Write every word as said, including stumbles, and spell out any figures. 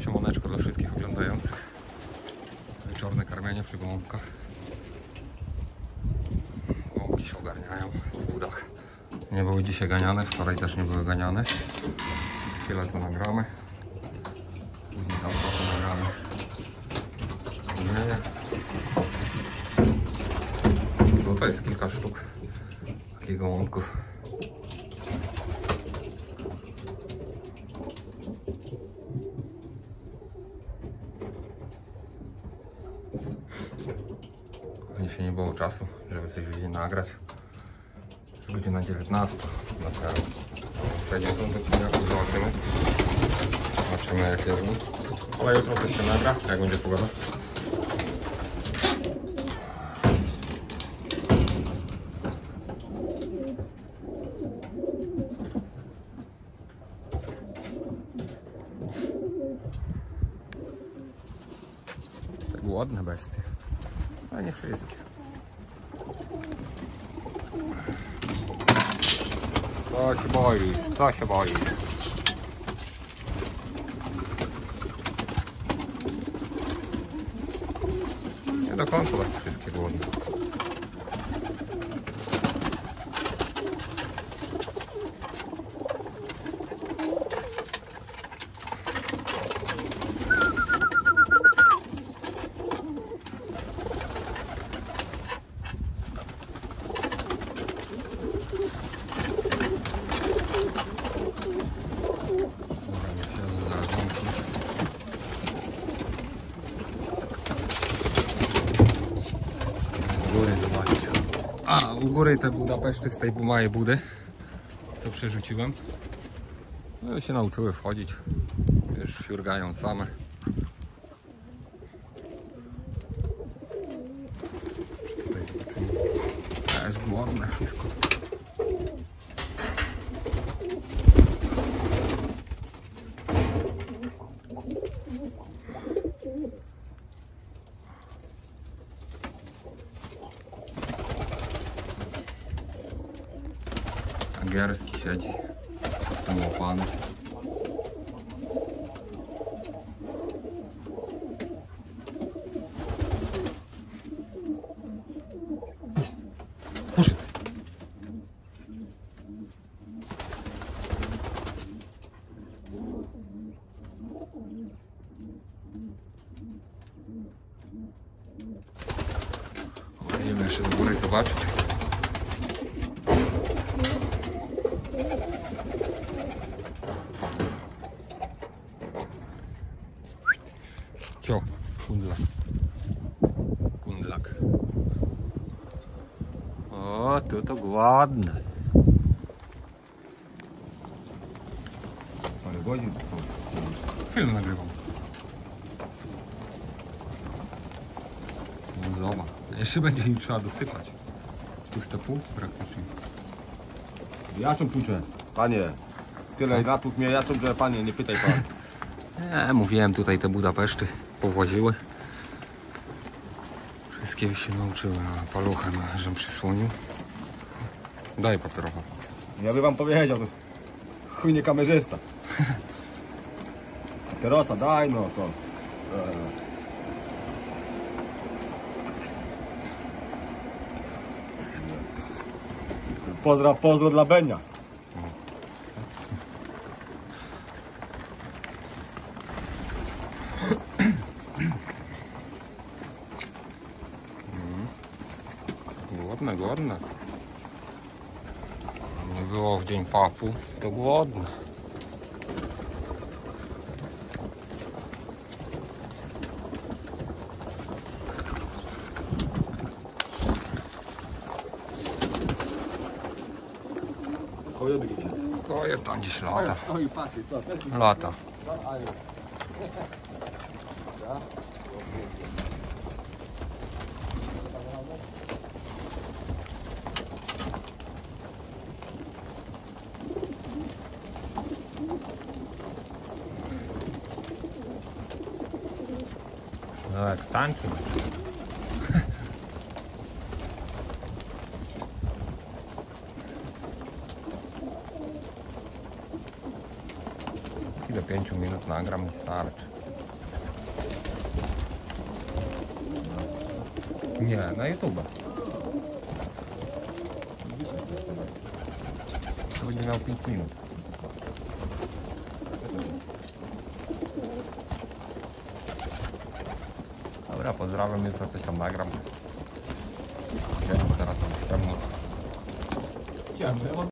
Siemoneczko dla wszystkich oglądających. Wieczorne karmienie przy gołąbkach. Gołąbki się ogarniają w budach. Nie były dzisiaj ganiane, wczoraj też nie były ganiane. Chwilę to nagramy. Później tam to nagramy. Karmienie. Tutaj jest kilka sztuk takich gołąbków. Dzisiaj nie było czasu, żeby coś wziąć nagrać. Jest godzina dziewiętnasta. Dopiero przejdziemy do odcinku, zobaczymy. Zobaczymy jak jest. Ale jutro coś się nagra, jak będzie pogoda. Tak ładne bestie. A nie wszystkie. Co się boisz? Co się boisz? Nie do końca tak wszystkie głodne. A, u góry te Budapeszty z tej małej budy, co przerzuciłem. No i się nauczyły wchodzić. Już fiurgają same. Też głodne wszystko. Angielski siedzi, tam łopany. Poszedł. Idziemy jeszcze do góry zobaczyć. Cio, kundlak. Kundlak. O, tu to ładne. Ale godzin to są. Film nagrywam. No zobacz. Jeszcze będzie im trzeba dosypać. Puste pół praktycznie. Ja czym puczę? Panie, tyle latów mnie ja że panie, nie pytaj pan. Nie, mówiłem, tutaj te Budapeszty powłaziły. Wszystkie się nauczyły, a paluchem żem przysłonił. Daj papierowa. Ja by wam powiedział, to chuj nie kamerzysta. Terosa, daj no to. Pozdro, pozdro dla Benia. Głodne, głodne. Nie było w dzień papu, to głodne. Koje bicie. Koje tam gdzieś lata. Oj, patrzcie, co? Lata. No jak tańczy. I do pięciu minut nagram i starczy. Nie, na YouTube. To będzie miał pięć minut. Dobra, pozdrawiam, jutro coś tam nagram. Teraz tam ciemno. Ciemno.